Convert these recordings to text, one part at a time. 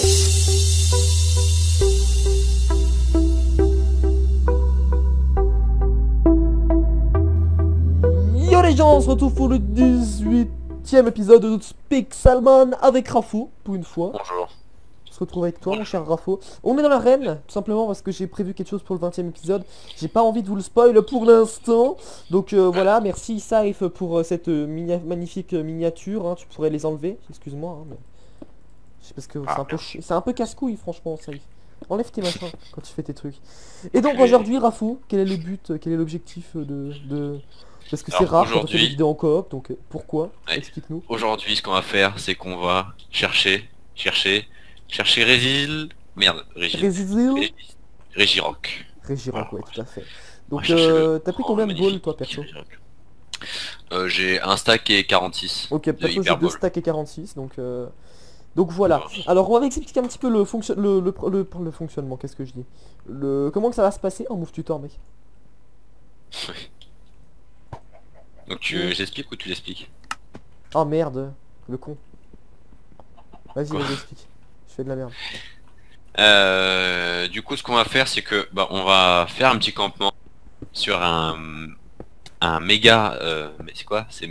Yo les gens, on se retrouve pour le 18e épisode de Speak Salmon avec Rafo, pour une fois. Bonjour. On se retrouve avec toi mon cher Rafo. On est dans l'arène, tout simplement parce que j'ai prévu quelque chose pour le 20e épisode. J'ai pas envie de vous le spoil pour l'instant. Donc voilà, merci Saif pour cette magnifique miniature, hein. Tu pourrais les enlever, excuse-moi, hein, mais... parce que c'est un peu casse-couille franchement Saif. Enlève tes machins quand tu fais tes trucs. Et donc aujourd'hui Rafo, quel est le but, quel est l'objectif de... Parce que c'est rare quand on fait des vidéos en coop, donc pourquoi? Ouais. Explique-nous. Aujourd'hui, ce qu'on va faire, c'est qu'on va chercher Résil... Merde, Résil Régirock. Régirock, ouais, tout à fait. Donc t'as pris Oh, combien de balls magnifique toi perso? J'ai un stack et 46. Ok, perso j'ai 2 stacks et 46, donc voilà. Alors on va expliquer un petit peu le fonctionnement, qu'est-ce que je dis? Comment que ça va se passer? Oh, move tutor mec. Donc j'explique ou tu l'expliques? Oh merde, le con. Vas-y, explique. Je fais de la merde. Du coup, ce qu'on va faire, c'est que on va faire un petit campement sur un méga... mais c'est quoi? C'est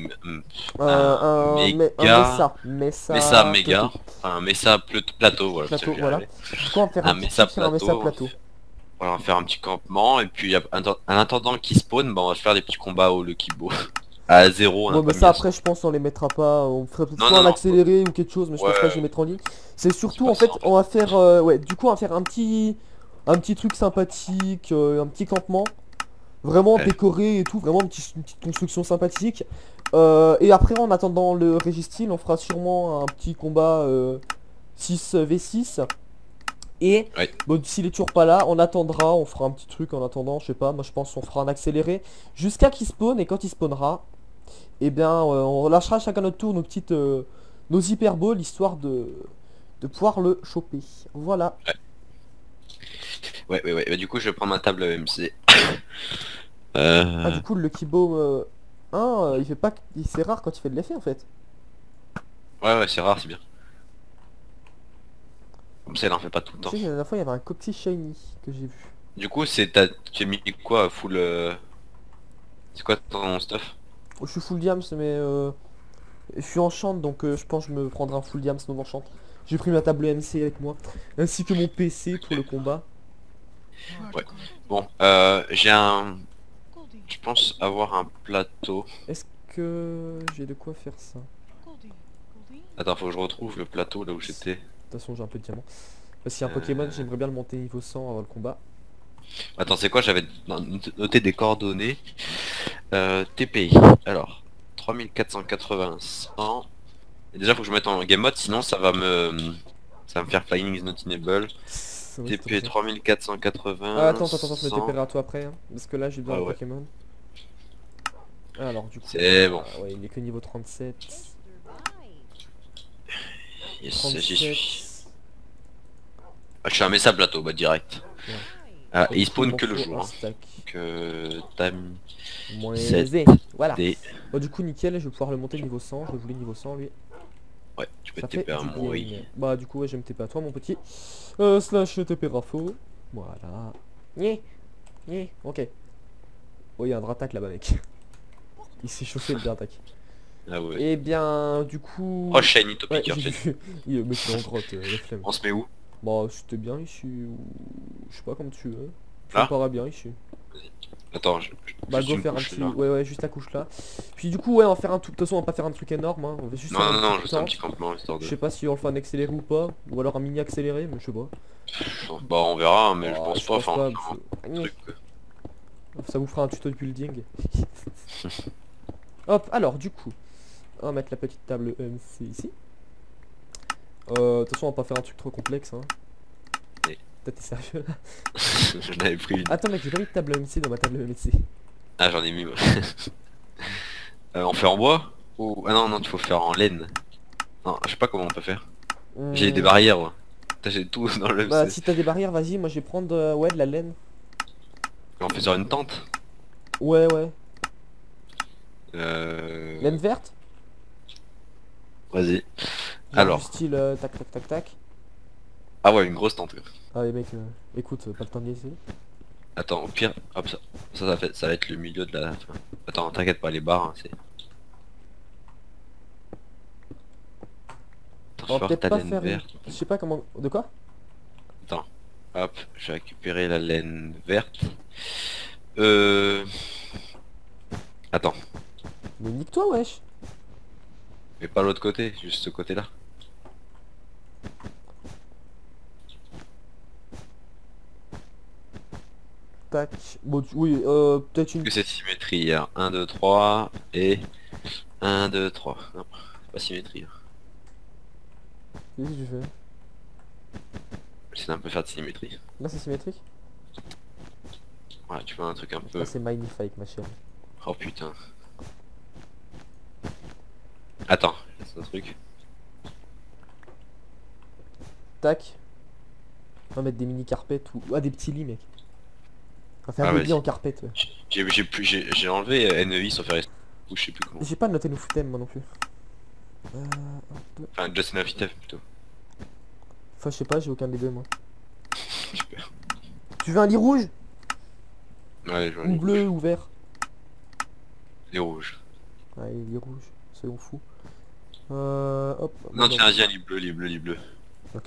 Mesa méga. Un Mesa plateau, voilà. Plateau, voilà. Quoi, on va faire un Mesa plateau. Voilà, on va faire un petit campement et puis en attendant qu'il spawn, on va se faire des petits combats au Lucky Bow. À 0. Ouais, mais ça après je pense on les mettra pas, on ferait peut-être soit un accéléré ou quelque chose, mais je pense pas que je les mettrai en ligne. C'est surtout en fait on va faire ouais, du coup on va faire un petit truc sympathique, un petit campement vraiment décoré et tout, vraiment une petite construction sympathique. Et après en attendant le Régistyle, on fera sûrement un petit combat 6v6. Et bon, s'il est toujours pas là, on attendra, on fera un petit truc en attendant, je sais pas, moi je pense qu'on fera un accéléré jusqu'à qu'il spawn, et quand il spawnera, et bien on relâchera chacun notre tour nos hyperballs, histoire de pouvoir le choper. Voilà. Ouais, bah, du coup je vais prendre ma table MC. Ah, du coup le Lucky Bow il fait pas... C'est rare quand il fait de l'effet en fait. Ouais, c'est rare, c'est bien. Comme ça, il en fait pas tout le temps. Tu sais, la dernière fois, il y avait un Coxy Shiny que j'ai vu. Du coup, tu as mis quoi, full... C'est quoi ton stuff? Je suis full diams, mais je suis enchant, donc je pense que je me prendrai un full diams non enchant. J'ai pris ma table MC avec moi, ainsi que mon PC pour le combat. Ouais. Bon, j'ai un... Je pense avoir un plateau. Est-ce que j'ai de quoi faire ça? Attends, faut que je retrouve le plateau là où j'étais. De toute façon, j'ai un peu de diamant. Parce qu'il y a un Pokémon, j'aimerais bien le monter niveau 100 avant le combat. Attends, c'est quoi? J'avais noté des coordonnées. TPI. Alors, 3480, 100. Et déjà, faut que je mette en game mode, sinon ça va me faire flying is not enable. TP 3480. Attends, je vais TPR à toi après, hein, parce que là j'ai besoin de Pokémon. Alors du coup, c'est bon. Ouais, il est que niveau 37. Yes, j'y suis. Je suis un Mesa plateau, direct. Ouais. Et il spawn que le jour. Que Tam... -Z. Voilà. Bon, du coup nickel, je vais pouvoir le monter niveau 100, je voulais niveau 100 lui. Ouais, tu peux TP à moi, oui. Bah du coup ouais, je vais me TP à toi mon petit. Slash TP Rafo. Voilà. Ok. Oh, il y a un Dratak là-bas mec. Il s'est chauffé le Dratak. Ah ouais. Et bien du coup... Oh shiny topic il est en grotte, la flemme. On se met où? Bah c'était bien ici ou... Je sais pas comme tu veux. Là? Ça paraît bien ici. Attends, bah go faire un petit... Ouais, juste la couche là. Puis du coup ouais, on va faire un tout... De toute façon on va pas faire un truc énorme, hein. On va juste non, non, juste un petit campement histoire de... Je sais pas si on le fait en accéléré ou pas. Ou alors un mini accéléré, mais je sais pas. Bah on verra, hein, mais je pense pas. Enfin, ça vous fera un tuto de building. Hop, alors du coup, on va mettre la petite table MC ici. De toute façon on va pas faire un truc trop complexe, hein. T'es sérieux là? Je l'avais pris une. Attends mec, j'ai pas mis de table MC dans ma table MC. Ah j'en ai mis moi. On fait en bois? Ou... Ah non, il faut faire en laine. Non, je sais pas comment on peut faire. J'ai des barrières, ouais. J'ai tout dans le... Bah si t'as des barrières, vas-y, moi je vais prendre ouais, de la laine. On fait sur une tente? Ouais. Laine verte? Vas-y. Alors. Du style tac. Ah ouais, une grosse tente. Allez mec, écoute, pas le temps de niaiser. Attends, au pire, hop, ça va être le milieu de la... Attends, t'inquiète pas, les barres, hein, c'est... On va Attends, peut-être ta pas laine faire une... verte. Je sais pas comment... De quoi? Attends, hop, je vais récupérer la laine verte. Attends, Mais nique-toi wesh. mais pas l'autre côté, juste ce côté-là. Tac. Bon, oui, peut-être une... Que c'est symétrie, hein. 1, 2, 3, et 1, 2, 3. Non, c'est pas symétrie. Hein. Qu'est-ce que tu fais? J'essaie d'un peu faire de symétrie. Là c'est symétrique? Voilà, tu vois un truc un peu... Là c'est magnifique ma chérie. Oh putain. Attends, c'est un truc. Tac. On va mettre des mini carpettes ou... Ah des petits lits mec. On va faire Ah, des vas-y. lits en carpette ouais. J'ai enlevé NEI sans faire ou je sais plus comment. J'ai pas de noter Footem moi non plus. Enfin, Just Enough Item plutôt. Enfin je sais pas, j'ai aucun des deux moi. Super. Tu veux un lit rouge? Ouais, je vois Ou les bleu rouges. ou vert? Les rouges. Ouais, lit rouge, soyons fous. Hop. Non, bon, tiens, vas-y, un lit bleu, lit bleu, lit bleu. Ok.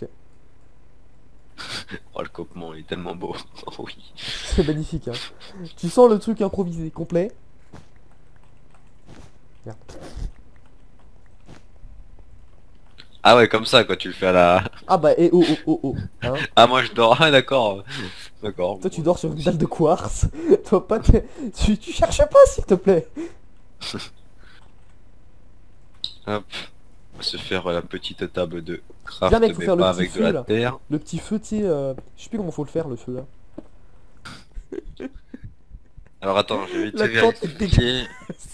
Oh, le copement, il est tellement beau. Oh oui. C'est magnifique hein. Tu sens le truc improvisé, complet. Merde. Ah ouais, comme ça, quoi, tu le fais à la... Ah bah et oh oh oh oh hein. Ah, moi je dors, ah d'accord. D'accord. Toi tu bon. dors sur une dalle de quartz. Toi pas tu cherches pas s'il te plaît. Hop. On va se faire la petite table de craft, Viens, mec, faut mais faire le pas petit avec de feu, la là. terre. Le petit feu tu sais, je sais plus comment faut le faire le feu là. Alors attends, je vais te La tente est vérifier.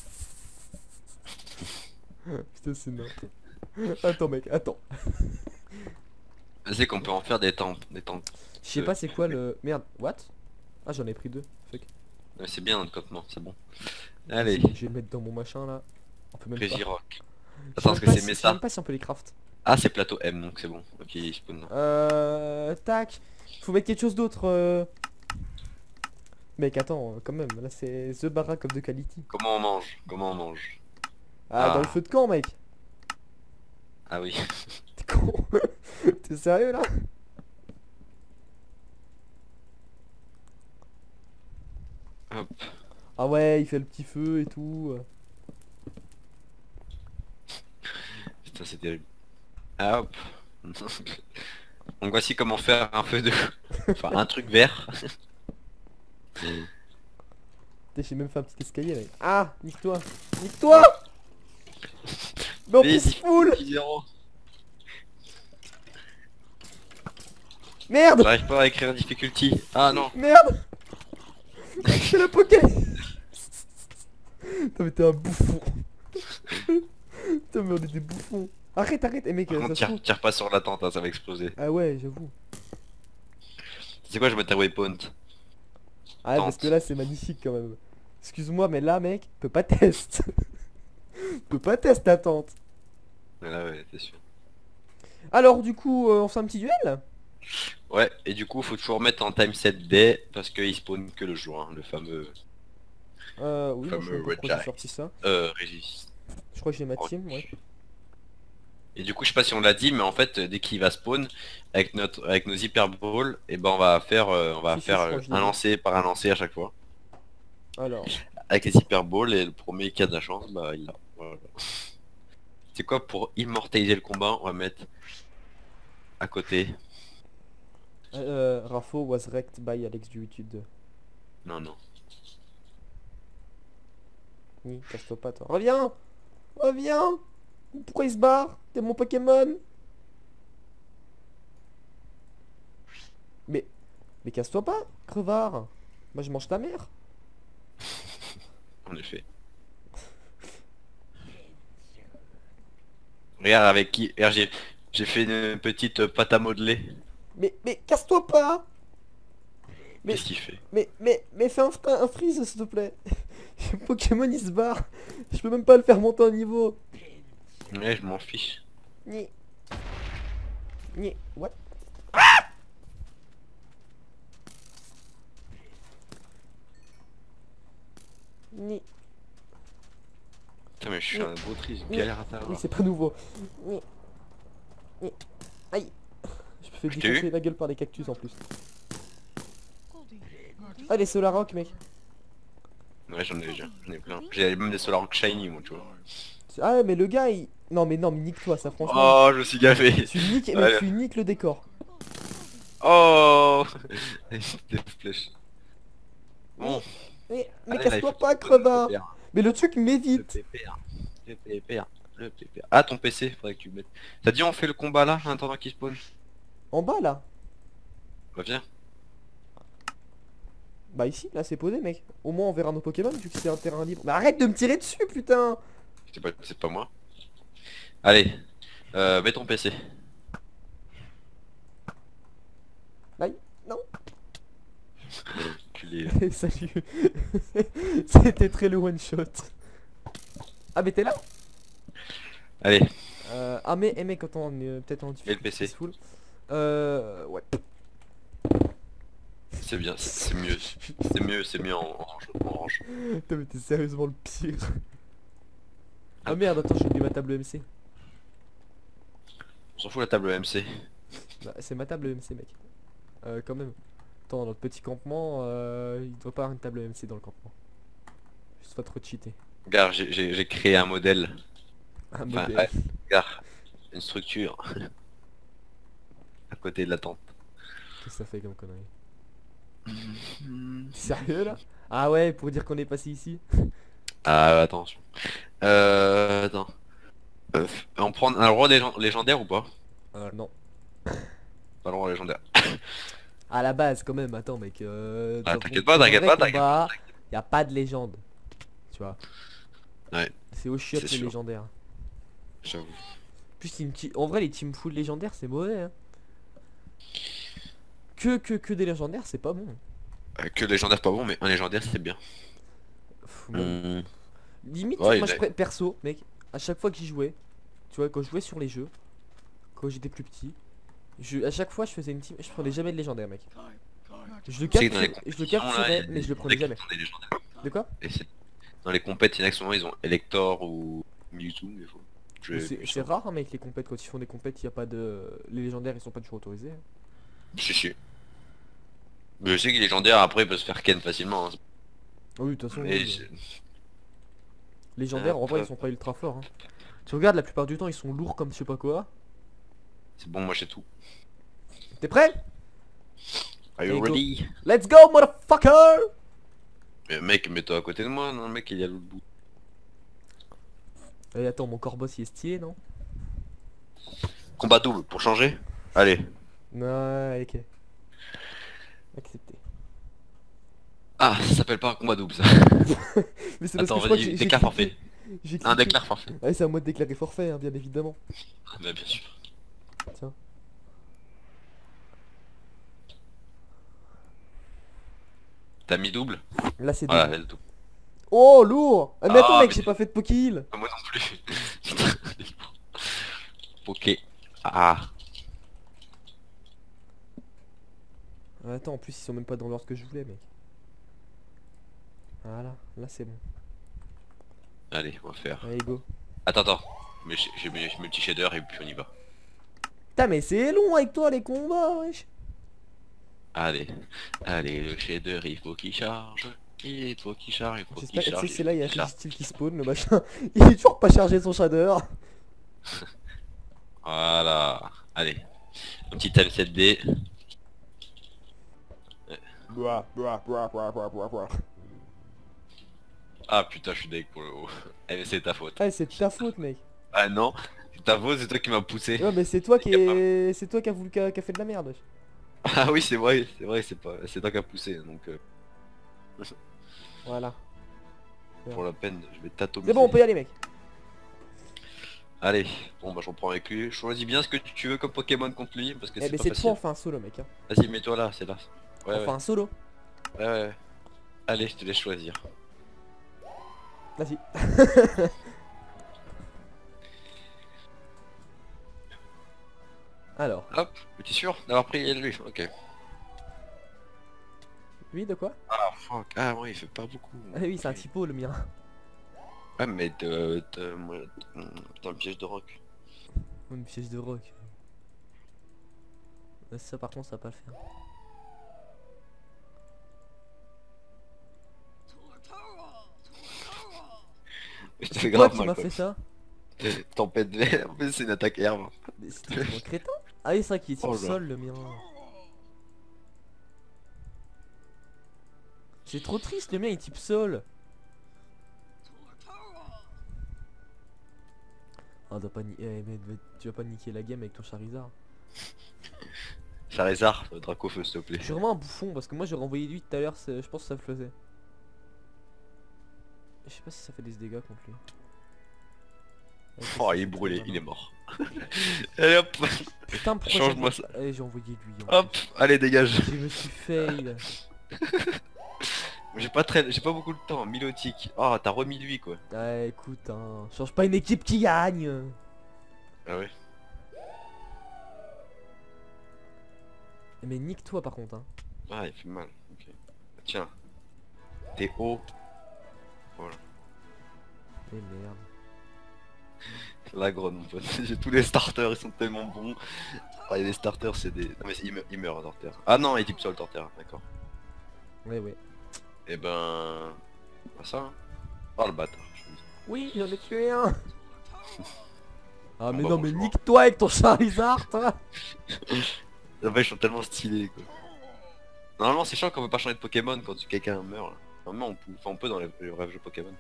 Putain c'est n'importe. Attends mec, attends. C'est qu'on peut en faire des tentes. Des tentes. Je sais pas c'est quoi le... Merde, what? Ah j'en ai pris deux, fuck. Ouais, c'est bien notre copement, c'est bon. Allez, Je vais le mettre dans mon machin là. On peut même pas. Crazy Rock. Je sais Attends, même parce que pas c'est si- mes je sais ça. même pas si on peut les craft. Ah, c'est plateau M, donc c'est bon. Ok, il spawn là. Tac. Faut mettre quelque chose d'autre. Mec attends, quand même, là c'est The Barack of the Quality. Comment on mange? Comment on mange? Ah, Ah. dans le feu de camp mec. Ah oui. T'es con. T'es sérieux là? Hop. Ah ouais, il fait le petit feu et tout. Putain, c'est terrible. Ah, hop. Donc voici comment faire un feu de... Enfin, un truc vert. Putain, j'ai même fait un petit escalier mec. Ah, nique-toi. Nique-toi. Mais en Mais plus full. 0. Merde. J'arrive pas à écrire difficulty. Ah non. Merde. C'est l'apocalypse. Putain mais t'es un bouffon. Putain mais on est des bouffons. Arrête, arrête, mec, Par ça contre, se trouve. tire pas sur la tente, hein, ça va exploser. Ah ouais, j'avoue. C'est quoi, je mets ta waypoint? Ah parce que là c'est magnifique quand même. Excuse-moi mais là mec, peut pas test. Peut pas test ta tente. Là, ouais, c'est sûr. Alors du coup, on fait un petit duel? Ouais, et du coup, faut toujours mettre en time set day parce qu'il spawn que le jour, hein, le fameux. Oui, moi, je sais Fameux pas Red pourquoi j'ai Giant. sorti ça. Régis. Je crois que j'ai ma team, ouais. Et du coup, je sais pas si on l'a dit, mais en fait, dès qu'il va spawn avec nos hyper balls, et ben on va faire, Si, je crois que je l'ai un dit. lancer par un lancer à chaque fois. Alors, Avec les hyper balls, et le premier qui a de la chance, bah il l'a. Voilà. C'est quoi, pour immortaliser le combat, on va mettre à côté. Rafo was wrecked by Alex du YouTube 2. Non, non. Oui, casse-toi pas toi. Reviens. Reviens. Pourquoi il se barre? T'es mon Pokémon. Mais casse-toi pas, crevard. Moi je mange ta mère. En effet. Regarde avec qui. Regarde, j'ai fait une petite pâte à modeler. Mais casse-toi pas. Mais- Qu'est-ce qu'il fait? Mais fais un freeze s'il te plaît. Pokémon il se barre. Je peux même pas le faire monter en niveau. Ouais, je m'en fiche. Ni. Ni. What? Ah Ni. Putain mais je suis un beau triste, galère à Oui, t'avoir. c'est pas nouveau. Ni. Ni. Aïe. Je me fais Je t'ai eu défoncer la gueule par des cactus en plus. Ah les Solarok mec. Ouais j'en ai déjà, j'en ai plein. J'ai même des Solarok Shiny moi tu vois. Ah ouais, mais le gars il... Non mais non mais nique-toi ça franchement. Oh je me suis gavé. Tu niques, mec, Allez. tu niques le décor. Oh des flèches. Bon. Mais Allez, là, il casse-toi faut pas qu'il donne le crevard. pépère. Mais le truc Le m'évite. pépère. Le pépère. Le pépère. Ah ton PC, faudrait que tu le mettes. T'as dit on fait le combat là, en attendant qu'il spawn? En bas là. Bah viens. Bah ici, là c'est posé mec. Au moins on verra nos Pokémon vu que c'est un terrain libre. Mais arrête de me tirer dessus putain. C'est pas moi. Allez. Mets ton PC. Aïe, non. Culé. Salut. C'était très le one shot. Ah mais t'es là. Allez. Ah mais mec quand on est peut-être en Et le difficulté PC. full. Ouais. C'est bien, c'est mieux. C'est mieux en orange. Putain mais t'es sérieusement le pire. Ah Hop. merde attends j'ai oublié ma table EMC. On s'en fout la table MC. Bah, c'est ma table EMC mec. Quand même. Attends notre petit campement il doit pas avoir une table EMC dans le campement. Juste pas trop cheater. Regarde, j'ai créé un modèle. Un Enfin, modèle. ouais, regarde. Une structure. À côté de la tente. Qu'est-ce que ça fait comme connerie? T'es sérieux là? Ah ouais pour dire qu'on est passé ici. Ah attention. Attends. On prend un roi légendaire ou pas? Non. Pas le roi légendaire. À la base quand même, attends mec. Ah Dans t'inquiète ton pas, t'inquiète vrai pas, t'inquiète combat, pas. y a pas de légende. Tu vois. Ouais, C'est au chiottes c'est les sûr. légendaires. j'avoue. Plus en vrai les team full légendaires c'est mauvais hein. Que des légendaires c'est pas bon. Que légendaire pas bon, mais un légendaire c'est bien. Même- Hmm. Limite Ouais, moi il je a- perso mec, à chaque fois que j'y jouais, tu vois quand je jouais sur les jeux, quand j'étais plus petit, à chaque fois je faisais une team, je prenais jamais de légendaire mec. Je le Tu sais que dans les capturais, je le compétitions, là, il y capturais a mais je le des prenais decks jamais. qui sont des légendaires. De quoi? Et dans les compètes, il y en a qui souvent ils ont Elector ou Mewtwo, mais faut. C'est rare hein, mec les compètes, quand ils font des compètes y a pas de... Les légendaires ils sont pas toujours autorisés hein. Si. Mais je sais que les légendaires après ils peuvent se faire ken facilement. Hein. Ah oui de toute façon Mais oui, je- légendaires en vrai ils sont pas ultra forts hein. Tu regardes la plupart du temps ils sont lourds comme je sais pas quoi. c'est bon, moi j'ai tout. T'es prêt? Are you Allez, go. ready? Let's go motherfucker! Mais mec, mets-toi à côté de moi, non, le mec il est à l'autre bout. Et attends mon corps boss il est stylé non? Combat double pour changer? Allez. Non ok. Accepté. Ah, ça s'appelle pas un combat double ça. Mais c'est parce Attends, que je crois que vas-y, déclare forfait. J'ai Un cliqué. déclare forfait. Ah c'est un mode déclarer forfait hein, bien évidemment. Ah, bah bien sûr. Tiens. T'as mis double? Là c'est Voilà, double. là, le double. Oh lourd! Ah mais attends Ah, mec mais j'ai pas fait de poké heal. Moi non plus. Ok. Ah. Ah, attends en plus ils sont même pas dans l'ordre que je voulais mec. Voilà, là c'est bon. Allez, on va faire. Allez go. Attends. Mais j'ai mes petits shaders et puis on y va. Putain mais c'est long avec toi les combats wesh. Allez, le shader il faut qu'il charge. Il faut qu'il charge, il faut qu'il J'espère que tu charge. sais c'est là il y a il faut qu'il charge. style qui spawn le machin. Il est toujours pas chargé son shader. Voilà. Allez. Un petit M7D. Ah putain, je suis deg pour le haut. Eh mais c'est ta faute. Ah c'est de ta faute mec. Ah non, c'est ta faute, c'est toi qui m'as poussé. Ouais mais c'est toi qui est... C'est toi qui a voulu qui a fait de la merde wesh. Ah oui, c'est vrai, c'est pas, c'est toi qui as poussé, donc Voilà. pour la peine, je vais t'atomiser. C'est bon on peut y aller mec. Allez, bon bah je reprends avec lui. Choisis bien ce que tu veux comme Pokémon contre lui, parce que Eh c'est mais pas cette facile. fois on fait un solo mec hein. Vas-y, mets-toi là, c'est là. Ouais, On fait un solo. ouais. Allez, je te laisse choisir. Vas-y. Alors, Hop, t'es sûr d'avoir pris lui? Ok. lui de quoi? Ah, fuck. Ah ouais, il fait pas beaucoup. Ah oui, c'est un typo le mien. Ah mais t'as un piège de roc. Une pièce de rock. Ça par contre ça va pas le faire. Je te fais C'est grave toi qui mal m'a quoi. fait ça? Tempête vert, en plus c'est une attaque herbe. Mais c'était vraiment crétin. Ah oui c'est vrai qu'il est type Oh là. sol le mien. C'est trop triste, le mien il est type sol. Ah mais tu vas pas niquer la game avec ton Charizard. Charizard, Dracofeu s'il te plaît. Je suis vraiment un bouffon parce que moi j'ai renvoyé lui tout à l'heure, je pense que ça le faisait. Je sais pas si ça fait des dégâts contre lui. Oh il est brûlé, il est mort. Allez hop. Putain pourquoi Change-moi ça. Allez j'ai envoyé lui. Hop, allez dégage. Je me suis fail. J'ai pas beaucoup de temps, Milotic. Oh t'as remis lui quoi. Ah écoute hein, change pas une équipe qui gagne. Ah ouais. Mais nique toi par contre hein. Ah il fait mal, ok. Tiens. T'es haut. Voilà. Et merde. La grotte mon pote. J'ai tous les starters, ils sont tellement bons. Ah, il y a des starters, c'est des... Non mais il meurt à Torterre. Ah non, il est type sol Torterre, d'accord. Ouais. Et ben... Pas ça hein. Oh le bâtard, je vous dis. Oui j'en ai tué un. Ah mais bah, non mais bonjour. nique-toi avec ton Charizard toi. En fait, ils sont tellement stylés quoi. Normalement c'est chiant qu'on peut pas changer de Pokémon quand quelqu'un meurt là. Normalement on peut dans les vrais jeux Pokémon.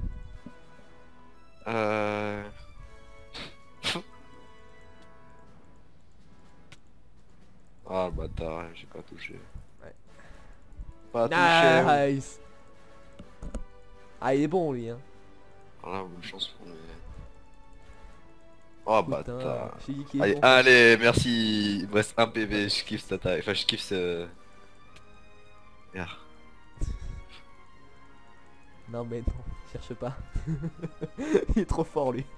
Ah le bâtard, j'ai pas touché. Ouais. Pas touché. Nice. Ah il est bon lui hein. Voilà, bonne chance pour mais... Oh Putain, bâtard. j'ai dit qu'il est Allez, bon. allez, merci. Il me reste un PV, je kiffe cette attaque. Enfin, je kiffe ce... Merde. Non mais non, cherche pas. Il est trop fort lui.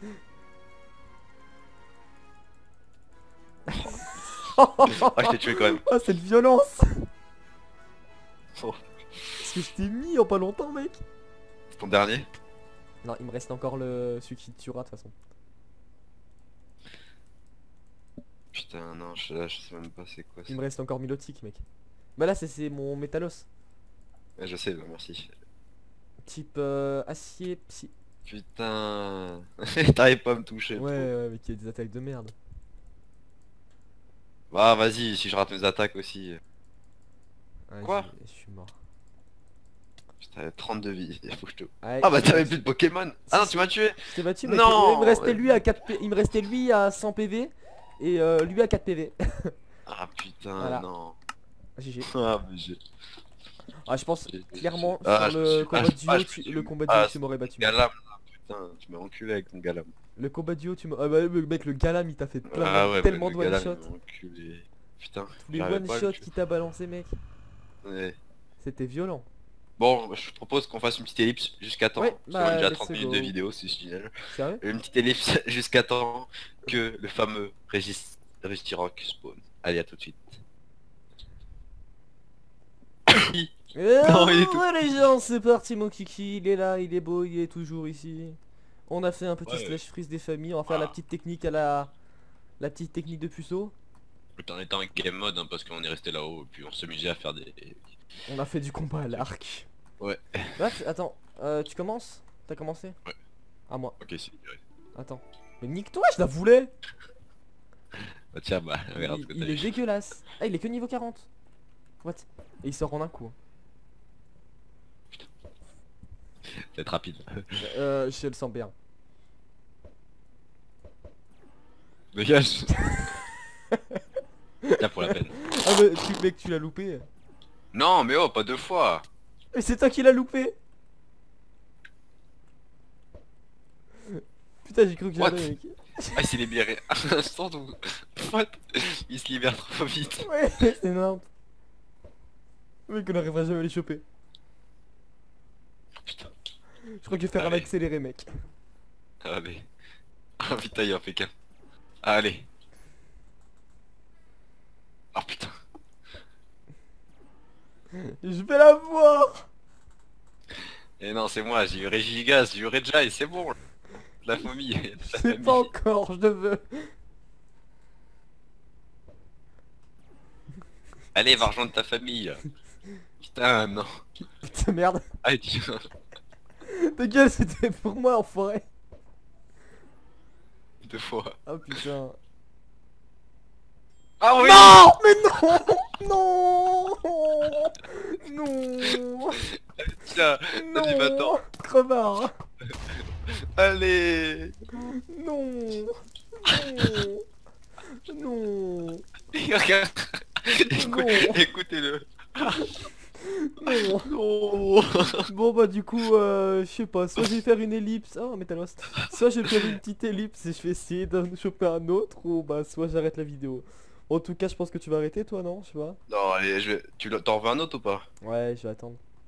Ah, je t'ai tué quand même. Ah cette violence. Oh, Parce que je t'ai mis en pas longtemps mec. c'est ton dernier? Non il me reste encore celui qui te tuera de toute façon. Putain, non, là, je sais même pas c'est quoi ça. Il me reste encore Milotic mec. Bah là c'est mon Métalos. Ouais, je sais, bah, merci. Type acier psy. Putain, t'arrives pas à me toucher. Ouais mais qui a des attaques de merde. Bah vas-y, si je rate mes attaques aussi. Ouais, Quoi? je suis mort. Putain, 32 vies, il faut que je te... Ouais, Ah bah t'avais plus de Pokémon. Ah non, tu m'as tué. je t'ai battu mec. Non. Il me restait lui à 4 il me restait lui à 100 PV et lui à 4 PV. Ah putain, Voilà. non. GG. Ah mais j'ai... Ah je pense clairement Ah, sur je le me combat suis- duo, ah, je me suis- le combat ah, duo tu m'aurais battu. Galam, là, putain, tu m'as enculé avec ton Galam. Le combat duo tu m'aurais... Ah bah mec le Galam il t'a fait plein Ah ouais, tellement mais de le one Galam, shot. il m'a enculé. Putain, Tous les j'arrivais one pas à le shot tuer. qui t'a balancé mec. Ouais. C'était violent. Bon, je propose qu'on fasse une petite ellipse jusqu'à temps. Ouais, parce qu'on bah, a déjà let's 30 minutes go. de vidéo, c'est génial. Sérieux? Une petite ellipse jusqu'à temps que le fameux Regirock spawn. Allez, à tout de suite. Non, il est tout- Ouais les gens c'est parti mon kiki, il est là, il est beau, il est toujours ici. On a fait un petit Ouais. slash freeze des familles, on va faire la petite technique à la petite technique de puceau. On était en game mode hein, parce qu'on est resté là-haut et puis on s'amusait à faire des... On a fait du combat à l'arc. Ouais. Bref, attends, tu commences? T'as commencé? Ouais. À moi. Ok, c'est libéré. Attends. Mais nique-toi, je la voulais! Bah tiens, bah regarde ce que Il t'as est eu. dégueulasse. Ah, il est que niveau 40. What? Et il sort en un coup. C'est rapide. Je le sens bien. Dégage. Tiens pour la peine. Ah mais mec, tu l'as loupé. Non mais oh, pas deux fois. Mais c'est toi qui l'as loupé. Putain, j'ai cru que What? j'avais mec. Ah il s'est libéré à un instant où... What? Il se libère trop vite. Ouais, c'est énorme. Mec, on n'arrivera jamais à les choper. Putain. Je crois que je vais faire un Allez. accéléré mec. Allez. Ah putain il en fait qu'un. Allez. Oh putain. Je vais la voir. c'est moi, j'ai eu Régigas, j'ai eu Rejai, c'est bon. La famille. Je sais pas encore, je le veux. Allez, va rejoindre ta famille. Putain, non. Putain, merde. Ah, tiens. Ta gueule, c'était pour moi, enfoiré. 2 fois. Oh putain. Ah oui. Non. Mais non. Non. Non. Tiens, Non. vas-y, va-t'en. Crevard. Allez. Non. Non. Non. Regarde. Non. Écoutez-le. Non. Non. Bon bah du coup je sais pas, soit je vais faire une ellipse, oh Metal Lost, soit je vais faire une petite ellipse et je vais essayer d'en choper un autre, ou bah soit j'arrête la vidéo. En tout cas je pense que tu vas arrêter toi, non? Je sais pas. Non, allez, t'en veux un autre ou pas? Ouais, je vais attendre.